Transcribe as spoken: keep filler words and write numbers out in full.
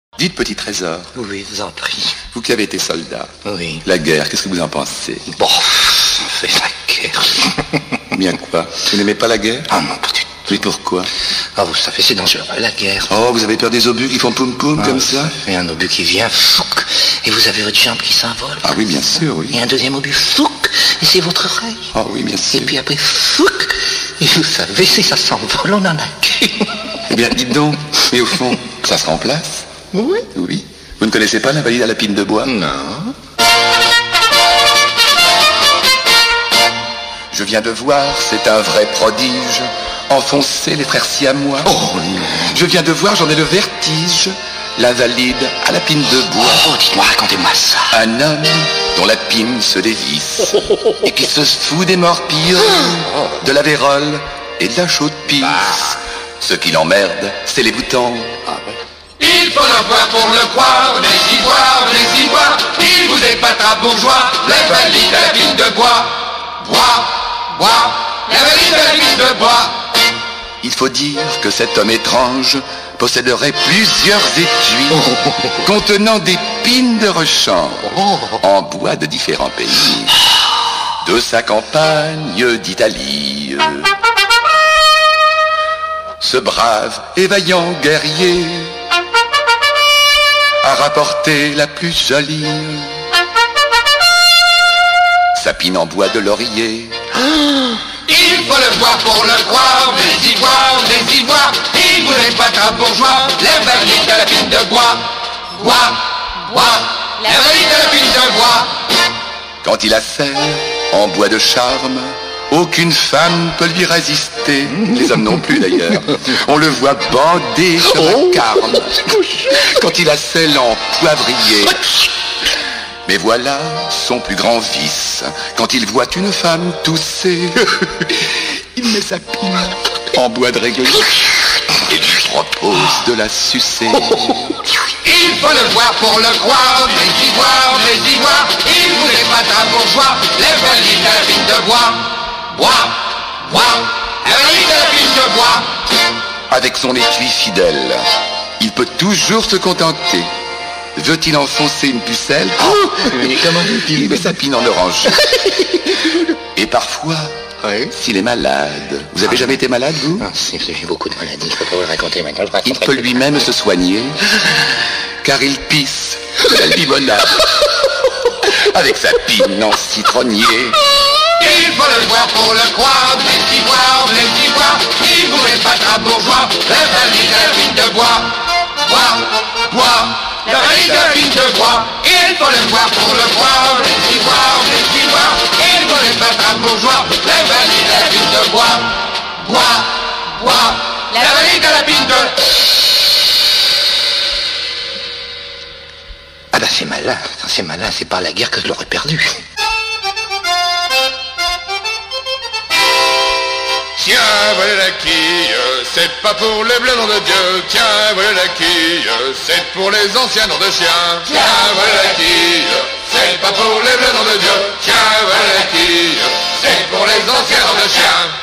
Dites, petit trésor. Oui, vous en prie. Vous qui avez été soldat. Oui. La guerre, qu'est-ce que vous en pensez? Bon, c'est la guerre. Bien quoi? Vous n'aimez pas la guerre? Ah non, pas du tout. Oui, pourquoi? Ah, vous savez, c'est dangereux, la guerre. Oh, vous avez peur des obus qui font poum poum Ah, comme ça? Et un obus qui vient, fouc, et vous avez votre jambe qui s'envole. Ah oui, bien sûr, oui. Et un deuxième obus, fouc, et c'est votre oreille. Ah oui, bien sûr. Et puis après, fouc, et vous savez, si ça s'envole, on en a qu'une. Eh bien, dites donc, mais au fond, ça se remplace? Oui. Oui. Vous ne connaissez pas l'invalide à la pine de bois? Non. Je viens de voir, c'est un vrai prodige, enfoncer les frères siamois. Oh non. Je viens de voir, j'en ai le vertige, l'invalide à la pine de bois. Oh, dites-moi, racontez-moi ça. Un homme dont la pine se dévisse et qui se fout des morpilles, de la vérole et de la chaude pisse. Ce qui l'emmerde, c'est les boutons. Il faut le voir pour le croire, les ivoires, les ivoires, il vous épatera bourgeois, l'invalide à la pile de bois. Bois, bois, l'invalide à la pile de bois. Il faut dire que cet homme étrange posséderait plusieurs étuis contenant des pines de rechange en bois de différents pays, de sa campagne d'Italie. Ce brave et vaillant guerrier a rapporté la plus jolie, sa pine en bois de laurier. Il faut le voir pour le croire, les ivoires, les ivoires, il vous épatera bourgeois, l'invalide à la pile de bois. Bois, bois, l'invalide à la pile de bois. Quand il a serre en bois de charme, aucune femme peut lui résister, les hommes non plus d'ailleurs. On le voit bander sur la carne quand il a selle en poivrier. Mais voilà son plus grand vice, quand il voit une femme tousser, il met sa pine en bois de règle et lui propose de la sucer. Il faut le voir pour le croire, les ivoires, les ivoires, il vous épatera bourgeois, l'invalide à la pile de bois. Bois, bois, l'invalide à la pile de bois. Avec son étui fidèle, il peut toujours se contenter. Veut-il enfoncer une pucelle? Oh, il met sa pine en orange. Et parfois, Oui. s'il est malade, vous avez jamais été malade, vous? Ah, si, j'ai beaucoup de maladies, je peux pas vous le raconter maintenant. Je Il raconterai peut plus lui-même se soigner, car il pisse de la limonade avec sa pine en citronnier. Il faut le voir pour le croire, les ivoires, les ivoires, il vous épatera bourgeois, l'invalide à la pile de bois. Bois, bois, l'invalide à la pile de bois. Il faut le voir pour le croire, les ivoires, les ivoires, il vous épatera bourgeois, l'invalide à la pile de bois. Bois, bois, l'invalide à la pile de... Ah ben c'est malin, c'est malin, c'est par la guerre que je l'aurais perdu. Tiens, voilà la quille, c'est pas pour les bleus, nom de Dieu. Tiens, voilà la quille, c'est pour les anciens noms de chiens. Tiens, voilà la quille, c'est pas pour les bleus, nom de Dieu. Tiens, voilà la quille, c'est pour les anciens noms de chiens.